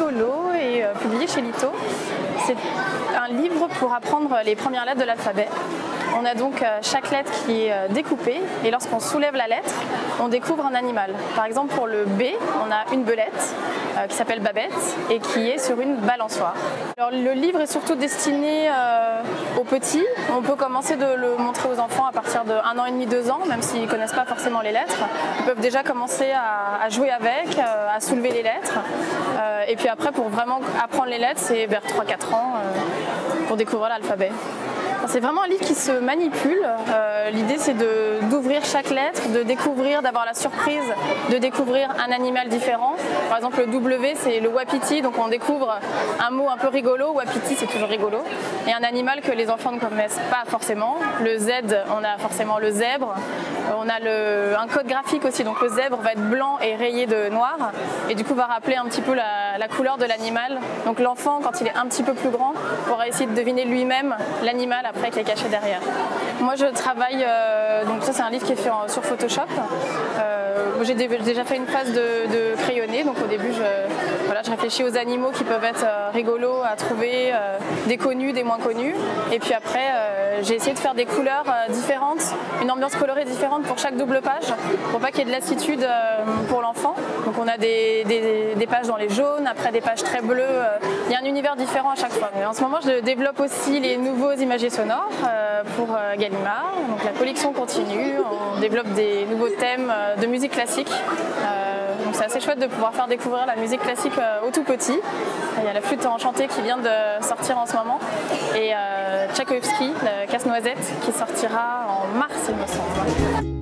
rigolo et publié chez Lito. C'est un livre pour apprendre les premières lettres de l'alphabet. On a donc chaque lettre qui est découpée et lorsqu'on soulève la lettre, on découvre un animal. Par exemple, pour le B, on a une belette qui s'appelle Babette et qui est sur une balançoire. Alors, le livre est surtout destiné aux petits. On peut commencer de le montrer aux enfants à partir de 1 an et demi, 2 ans, même s'ils ne connaissent pas forcément les lettres. Ils peuvent déjà commencer à jouer avec, à soulever les lettres. Et puis après, pour vraiment apprendre les lettres, c'est vers 3-4 ans pour découvrir l'alphabet. C'est vraiment un livre qui se manipule. L'idée, c'est d'ouvrir chaque lettre, de découvrir, d'avoir la surprise de découvrir un animal différent. Par exemple, le W, c'est le wapiti, donc on découvre un mot un peu rigolo. Wapiti, c'est toujours rigolo. Et un animal que les enfants ne connaissent pas forcément. Le Z, on a forcément le zèbre. On a un code graphique aussi, donc le zèbre va être blanc et rayé de noir. Et du coup, va rappeler un petit peu la couleur de l'animal. Donc l'enfant, quand il est un petit peu plus grand, pourra essayer de deviner lui-même l'animal après qui est caché derrière. Moi je travaille, donc ça c'est un livre qui est fait sur Photoshop. J'ai déjà fait une phase de crayonné, donc au début je réfléchis aux animaux qui peuvent être rigolos à trouver, des connus, des moins connus. Et puis après j'ai essayé de faire des couleurs différentes, une ambiance colorée différente pour chaque double page, pour pas qu'il y ait de lassitude pour l'enfant. Donc on a des pages dans les jaunes, après des pages très bleues. Il y a un univers différent à chaque fois. Et en ce moment je développe aussi les nouveaux imagiers sonores pour Gallimard. Donc la collection continue, on développe des nouveaux thèmes de musique classique. Donc c'est assez chouette de pouvoir faire découvrir la musique classique aux tout petits. Il y a la flûte enchantée qui vient de sortir en ce moment et Tchaïkovski, le casse-noisette, qui sortira en mars il me semble.